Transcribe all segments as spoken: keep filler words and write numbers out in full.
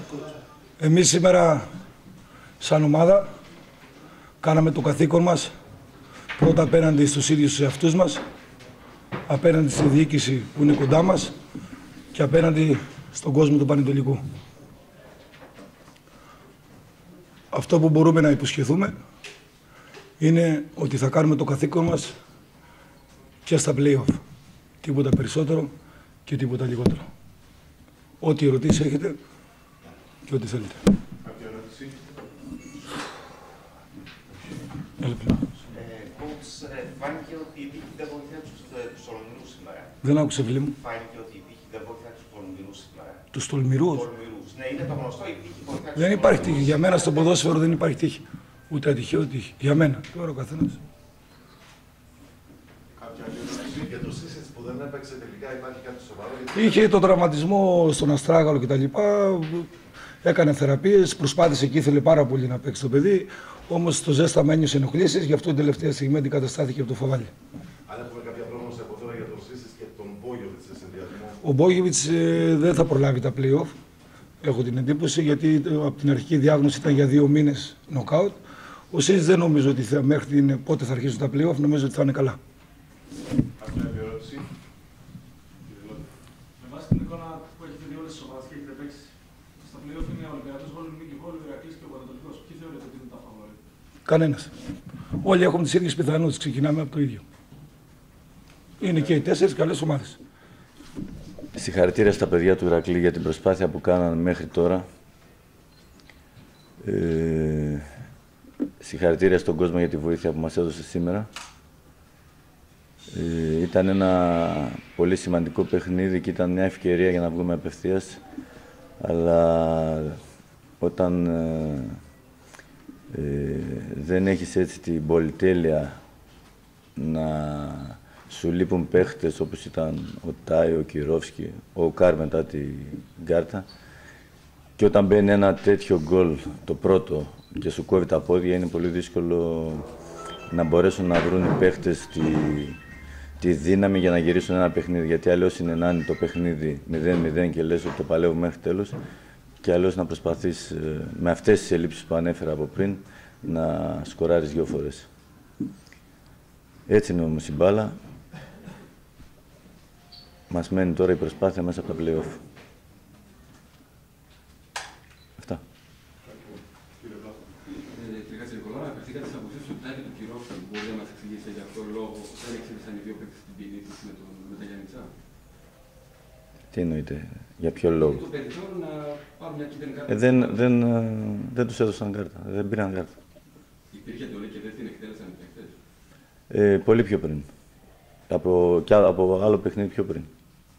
Εμείς σήμερα, σαν ομάδα, κάναμε το καθήκον μας, πρώτα απέναντι στους ίδιους τους εαυτούς μας, απέναντι στη διοίκηση που είναι κοντά μας και απέναντι στον κόσμο του Πανετολικού. Αυτό που μπορούμε να υποσχεθούμε είναι ότι θα κάνουμε το καθήκον μας και στα play-off. Τίποτα περισσότερο και τίποτα λιγότερο. Ό,τι ερωτήσεις έχετε και ό,τι θέλετε. Κάποια ερώτηση? Coach, φάνηκε ότι η τύχη δεν βοηθάει τους τολμηρούς σήμερα. Δεν άκουσε, φίλε μου. Φάνηκε ότι η τύχη δεν βοηθάει τους τολμηρούς σήμερα. Τους τολμηρούς. Ναι, είναι το γνωστό, η τύχη βοηθάει τους Δεν υπάρχει τύχη. Για μένα στο ποδόσφαιρο δεν υπάρχει τύχη. Ούτε ατυχαίο τύχη. Για μένα. Τώρα ο καθένας. Κάποια ερώτηση για το Σίσιτς που δεν έπαιξε τελικά, υπάρχει κάτι σοβαρό? Είχε το τραυματισμό στον Αστράγαλο κτλ. Έκανε θεραπείες, προσπάθησε και ήθελε πάρα πολύ να παίξει το παιδί. Όμως το ζέσταμα ένιωσε ενοχλήσεις, γι' αυτό την τελευταία στιγμή αντικαταστάθηκε από το Φαβάλι. Αν έχουμε κάποια πρόγνωση από τώρα για τον Σίσιτς και τον Μπόγιοβιτς σε συνδυασμό? Ο Μπόγιοβιτς ε, δεν θα προλάβει τα play-off, έχω την εντύπωση, γιατί ε, από την αρχική διάγνωση ήταν για δύο μήνες νοκάουτ. Ο Σίσιτς δεν νομίζω ότι θα, μέχρι την, πότε θα αρχίσουν τα play-off, νομίζω ότι θα είναι καλά. Κάποια ερώτηση? Με βάση την εικόνα που έχετε δει όλες τις ομάδες και έχετε παίξει, στα play-off είναι ο Ολυμπιακός, Βόλου, Νίκη Βόλου, Ηρακλής και ο Πανετολικός. Ποιοι θεωρείτε ότι είναι τα φαβόρη? Κανένας. Όλοι έχουμε τις ίδιες πιθανότητες, ξεκινάμε από το ίδιο. Είναι και οι τέσσερις καλές ομάδες. Συγχαρητήρια στα παιδιά του Ηρακλή για την προσπάθεια που κάνανε μέχρι τώρα. Ε, συγχαρητήρια στον κόσμο για τη βοήθεια που μας έδωσε σήμερα. Ε, ήταν ένα πολύ σημαντικό παιχνίδι και ήταν μια ευκαιρία για να βγούμε απευθείας. Αλλά όταν ε, ε, δεν έχεις έτσι την πολυτέλεια να σου λείπουν παίχτες όπως ήταν ο Τάι, ο Κυρόφσκι, ο Κάρ μετά την κάρτα, και όταν μπαίνει ένα τέτοιο γκολ το πρώτο και σου κόβει τα πόδια, είναι πολύ δύσκολο να μπορέσουν να βρουν οι παίχτες τη, τη δύναμη για να γυρίσουν ένα παιχνίδι. Γιατί αλλιώς είναι να είναι το παιχνίδι μηδέν μηδέν και λες ότι το παλεύω μέχρι τέλος, και αλλιώς να προσπαθείς με αυτές τις ελλείψεις που ανέφερα από πριν να σκοράρεις δύο φορές. Έτσι είναι όμως η μπάλα. Μας μένει τώρα η προσπάθεια μέσα από τα play-off. Αυτά. Κύριε Κατσερικολά, αναφερθήκατε στις αποψίες του Τάκη του Κυρόφσκι. Μπορεί να μας εξηγήσετε για ποιο λόγο δεν εξήγησαν οι δύο παίκτες την ποινή τους με, με τα Γιάννητσά? Τι εννοείτε, για ποιο λόγο? Το περιθώριο να πάρουν μια κίτρινη κάρτα. Ε, δεν, δεν, δεν τους έδωσαν κάρτα, δεν πήραν κάρτα. Υπήρχε εντολή και δεν την εκτέλεσαν οι παίκτες? Ε, πολύ πιο πριν. Από, και από άλλο παιχνίδι πιο πριν.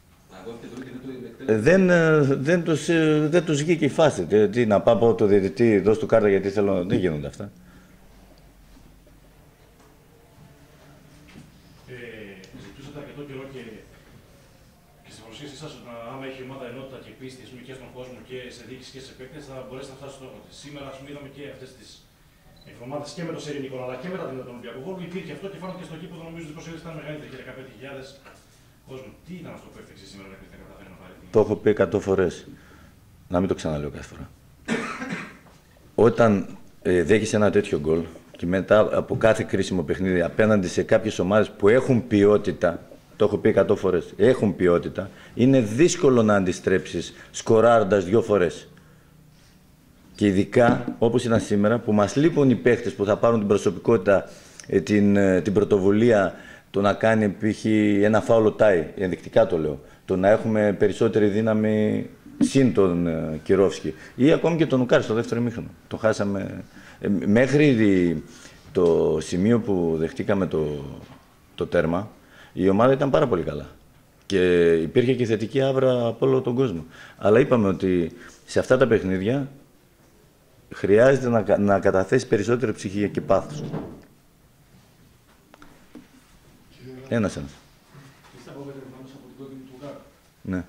Ε, δεν, δεν, τους, δεν τους βγήκε η φάση. Τι, τι να πάω από το διαιτητή, δώσ' του κάρτα γιατί θέλω. Δεν γίνονται αυτά. Ε, ζητούσατε αρκετό καιρό και, και στην παρουσίασή σας ότι άμα έχει ομάδα ενότητα και πίστη και στον κόσμο και σε διοίκηση και σε παίκτες, θα μπορέσει να φτάσει στο στόχο της. Σήμερα, ας πούμε, είδαμε και αυτές τις εβδομάδες και με το Σερινικό, αλλά και μετά την Ολυμπιακό Βόλου υπήρχε αυτό και φάνηκε στο κήπο. Νομίζω ότι οι προσέλευση ήταν μεγαλύτερη και δεκαπέντε χιλιάδες κόσμο. Τι ήταν αυτό που έφτιαξε σήμερα να καταφέρει να πάρει? Το έχω πει εκατό φορές. Να μην το ξαναλέω κάθε φορά. Όταν ε, δέχεσαι ένα τέτοιο γκολ και μετά από κάθε κρίσιμο παιχνίδι απέναντι σε κάποιες ομάδες που έχουν ποιότητα, το έχω πει εκατό φορές, έχουν ποιότητα, είναι δύσκολο να αντιστρέψεις σκοράροντας δύο φορές. Και ειδικά, όπως ήταν σήμερα, που μας λείπουν οι παίχτες που θα πάρουν την προσωπικότητα, την, την πρωτοβουλία, το να κάνει π.χ. ένα φάουλο Τάι, ενδεικτικά το λέω, το να έχουμε περισσότερη δύναμη συν τον uh, Κυρόφσκι ή ακόμη και τον Ουκάρ στο δεύτερο ημίχρονο. Το χάσαμε. Ε, μέχρι το σημείο που δεχτήκαμε το, το τέρμα, η ομάδα ήταν πάρα πολύ καλά. Και υπήρχε και θετική άβρα από όλο τον κόσμο. Αλλά είπαμε ότι σε αυτά τα παιχνίδια χρειάζεται να, να καταθέσει περισσότερη ψυχή και πάθος. Ένας ένας. Είστε απογοητευμένος από την κόκκινη του Ουκάρ? Ναι.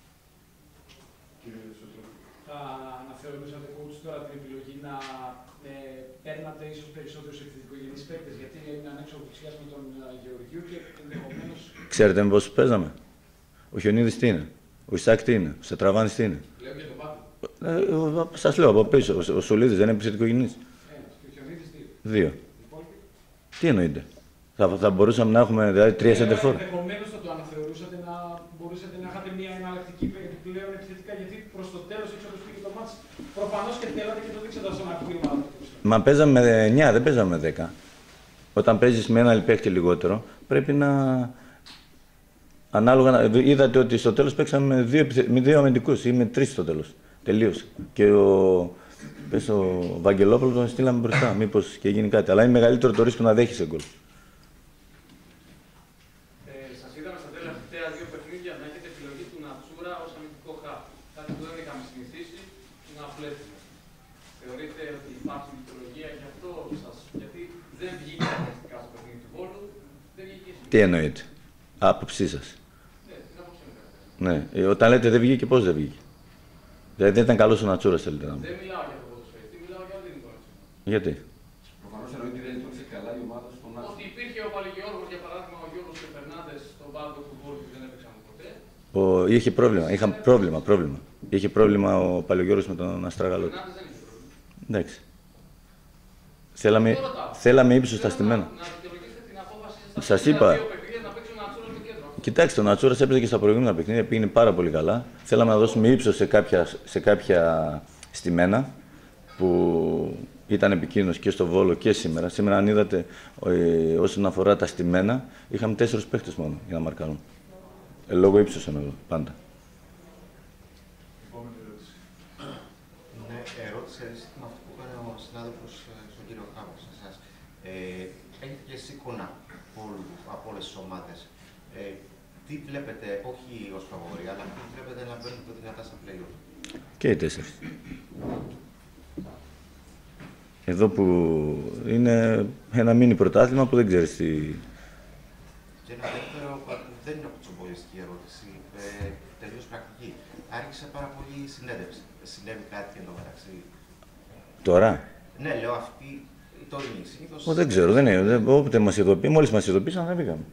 Θα αναθεωρήσατε coach τώρα την επιλογή να ε, παίρνατε ίσως περισσότερους επιθετικογενείς παίκτες, γιατί είναι ανέξω αποψιάς με τον Γεωργίου και ενδεχομένως... Ξέρετε με πόσους παίζαμε? Ο Χιονίδης τι είναι? Ο Ισάκ τι είναι? Ο Σετραβάνης τι είναι? Λέω και τον Πάτο. Ε, σας λέω από πίσω, ο, ο Σουλίδης δεν είναι επιθετικογενής. Ένας. Και ο Χιονίδης δύο. Δύο. Τι εννοείται. Θα, θα μπορούσαμε να έχουμε δηλαδή τρία σεντερφόρ. Ενδεχομένως θα το αναθεωρούσατε να μπορούσατε να είχατε μια εναλλακτική επιπλέον επιθετικά, γιατί προς το τέλος έτσι όπως πήγε το μάτς, προφανώς και θέλατε και το δείξατε ως ένα κτήμα. Μα παίζαμε με εννιά, δεν παίζαμε με δέκα. Όταν παίζεις με ένα παίκτη λιγότερο, πρέπει να. Ανάλογα, είδατε ότι στο τέλος παίξαμε με δύο, με δύο αμυντικούς ή με τρεις στο τέλος. Τελείωσε. Και ο, πες, ο Βαγγελόπουλο τον στείλαμε μπροστά, μήπως και γίνει κάτι. Αλλά είναι μεγαλύτερο το ρίσκο να δέχεσαι γκολ. Σας είδαμε στα τελευταία δύο παιχνίδια να έχετε επιλογή του Νατσούρα ως αμυντικό χαφ. Κάτι που δεν είχαμε συνηθίσει να βλέπουμε. Θεωρείτε ότι υπάρχει λειτουργία γι' αυτό σας, γιατί δεν βγήκε αγωνιστικά στο παιχνίδι του Βόλου, δεν βγήκε εσείς. Τι εννοείτε. Άποψή σας. Ναι, την άποψή μου. Ναι. Ε, όταν λέτε δεν βγήκε, πώς δεν βγήκε. Δηλαδή δεν ήταν καλός ο Νατσούρας, θέλετε να μου. Δεν μιλάω για το ποδοσφαιριστή, μιλάω για όλη την εικόνα. Γιατί. Προφανώς εννοείται ότι δεν λειτουργήσε καλά η ομάδα στον Άσο. Ότι υπήρχε ο Παλιγιώργος, για παράδειγμα, ο Γιώργος και ο Φερνάντες στον πάγκο του Βόλου που δεν έπαιξαν ποτέ. Ο, είχε πρόβλημα, είχα πρόβλημα, πρόβλημα. Είχε πρόβλημα ο Παλαιογιώργος με τον Αστράγαλο. Ο Φερνάντες δεν είχε πρόβλημα. Εντάξει. Θέλαμε, θέλαμε ύψος στα στημένα. Να δικαιολογήσετε την απόφαση σας Σας στα είπα. δύο παιχνίδια να παίξει ο Νατσούρας με κέντρο. Κοιτάξτε, ο Νατσούρας έπαιζε και στα προηγούμενα παιχνίδια, πήγαινε πάρα πολύ καλά. Θέλαμε να δώσουμε ύψος σε κάποια, σε κάποια στημένα που ήταν επικίνδυνος και στο Βόλο και σήμερα. Σήμερα, αν είδατε, ε, όσον αφορά τα στημένα, είχαμε τέσσερις παίχτες μόνο για να μαρκάρουν. Ε, λόγω ύψος εννοώ, πάντα. Επόμενη ερώτηση. Ναι, ερώτηση αντίστοιχη με αυτό που έκανε ο συνάδελφος στον κύριο Χάμο, σε εσάς. Ε, έχετε και εσείς εικόνα από όλες τις ομάδες. Ε, τι βλέπετε, όχι ως φαβορί, αλλά τι βλέπετε να παίρνουν πιο δυνατά στα play-off. Και οι τέσσερις. Εδώ που είναι ένα μίνι πρωτάθλημα που δεν ξέρεις τι. Και ένα δεύτερο, που δεν είναι από τσομπολιστική ερώτηση, ε, τελείως πρακτική. Άρχισε πάρα πολύ η συνέντευξη. Συνέβη κάτι εν τω μεταξύ. Τώρα. Ναι, λέω αυτή η τωρινή. Συνήθως. Ο, δεν ξέρω, δεν είναι. Όποτε μας ειδοποιεί, μόλις μας ειδοποίησαν, δεν πήγαμε.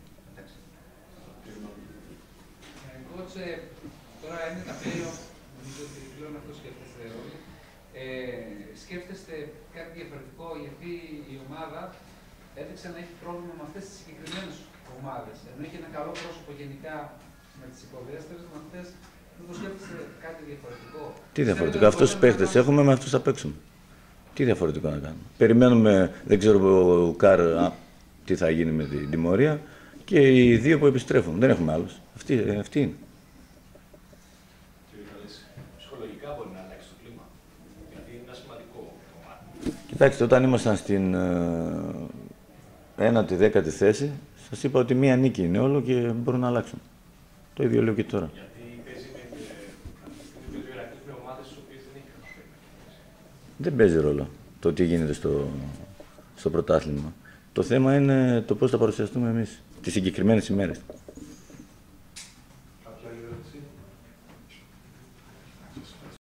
Κότσε, τώρα είναι τα πλέον, νομίζω ότι πλέον αυτό σκέφτεστε όλοι. Ε, σκέφτεστε κάτι διαφορετικό, γιατί η ομάδα έδειξε να έχει πρόβλημα με αυτές τις συγκεκριμένες ομάδες. Ενώ είχε ένα καλό πρόσωπο γενικά με τις υποδέστερες, με αυτές δεν το σκέφτεστε κάτι διαφορετικό. Τι διαφορετικό, αυτούς τους παίχτες έχουμε, με αυτούς θα παίξουμε. Τι διαφορετικό να κάνουμε. Περιμένουμε, δεν ξέρω ο Καρ τι θα γίνει με την τιμωρία και οι δύο που επιστρέφουν. Δεν έχουμε άλλους. Αυτή, αυτή είναι. Ψυχολογικά μπορεί να αλλάξει το κλίμα. Γιατί είναι ένα σημαντικό κομμάτι. Κοιτάξτε, όταν ήμασταν στην ε, ένατη, δέκατη θέση, σας είπα ότι μία νίκη είναι όλο και μπορούν να αλλάξουν. Το ίδιο λέω και τώρα. Γιατί παίζει με δύο Ηρακλείς με ομάδες στις οποίες δεν έχει κανένα. Δεν παίζει ρόλο το τι γίνεται στο, στο πρωτάθλημα. Το θέμα είναι το πώς θα παρουσιαστούμε εμείς τις συγκεκριμένες ημέρες.